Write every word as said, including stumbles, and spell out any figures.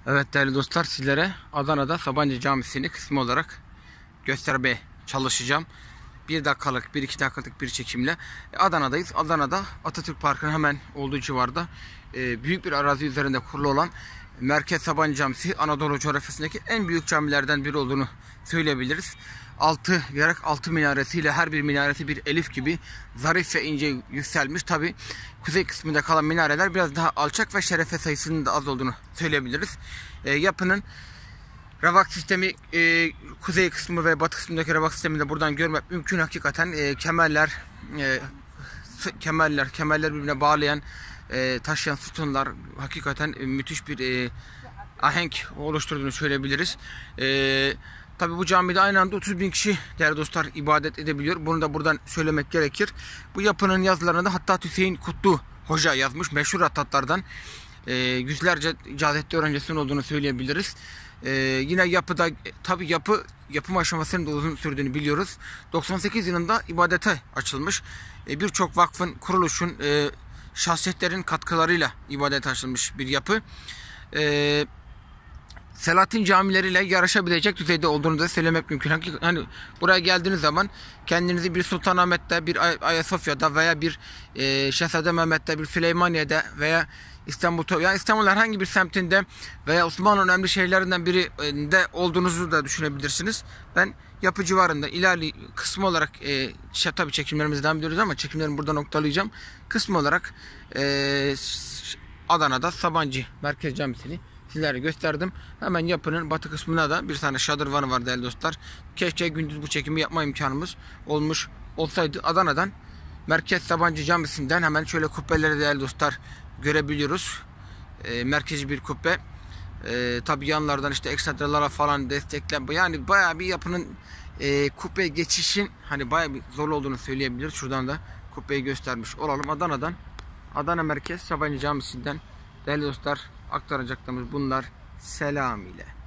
Evet değerli dostlar, sizlere Adana'da Sabancı Camisi'ni kısmı olarak göstermeye çalışacağım. Bir dakikalık, bir iki dakikalık bir çekimle Adana'dayız. Adana'da Atatürk Parkı'nın hemen olduğu civarda e, büyük bir arazi üzerinde kurulu olan Merkez Sabancı Camisi, Anadolu coğrafyasındaki en büyük camilerden biri olduğunu söyleyebiliriz. Altı yarak altı minaresiyle, her bir minaresi bir elif gibi zarif ve ince yükselmiş. Tabi kuzey kısmında kalan minareler biraz daha alçak ve şerefe sayısının da az olduğunu söyleyebiliriz. E, yapının revak sistemi, e, kuzey kısmı ve batı kısmındaki revak sistemini de buradan görmek mümkün. Hakikaten e, kemerler, e, kemerler, kemerler birbirine bağlayan, e, taşıyan sütunlar hakikaten e, müthiş bir e, ahenk oluşturduğunu söyleyebiliriz. E, Tabi bu camide aynı anda otuz bin kişi değerli dostlar ibadet edebiliyor. Bunu da buradan söylemek gerekir. Bu yapının yazılarını da Hattat Hüseyin Kutlu Hoca yazmış. Meşhur hattatlardan. E, yüzlerce icazette öğrencisinin olduğunu söyleyebiliriz. E, yine yapıda tabi yapı yapım aşamasının da uzun sürdüğünü biliyoruz. doksan sekiz yılında ibadete açılmış. E, Birçok vakfın, kuruluşun, e, şahsiyetlerin katkılarıyla ibadete açılmış bir yapı. E, Selahattin camileriyle yarışabilecek düzeyde olduğunu da söylemek mümkün. Hani buraya geldiğiniz zaman kendinizi bir Sultanahmet'te, bir Ay Ayasofya'da veya bir e, Şehzade Mehmet'te, bir Süleymaniye'de veya İstanbul'da, yani İstanbul herhangi bir semtinde veya Osmanlı'nın önemli şehirlerinden birinde olduğunuzu da düşünebilirsiniz. Ben yapı civarında ilerli kısmı olarak e, şey, tabii çekimlerimizi devam ediyoruz ama çekimlerimi burada noktalayacağım. Kısmı olarak e, Adana'da Sabancı Merkez Camisi'ni sizlere gösterdim. Hemen yapının batı kısmına da bir tane şadırvanı var değerli dostlar. Keşke gündüz bu çekimi yapma imkanımız olmuş olsaydı. Adana'dan Merkez Sabancı Camisi'nden hemen şöyle kubbeleri değerli dostlar görebiliyoruz. E, merkezi bir kubbe. E, tabi yanlardan işte ekstralara falan desteklen. Yani bayağı bir yapının e, kubbeye geçişin hani bayağı bir zor olduğunu söyleyebiliriz. Şuradan da kubbeyi göstermiş olalım. Adana'dan Adana Merkez Sabancı Camisi'nden değerli dostlar aktaracaklarımız bunlar. Selam ile.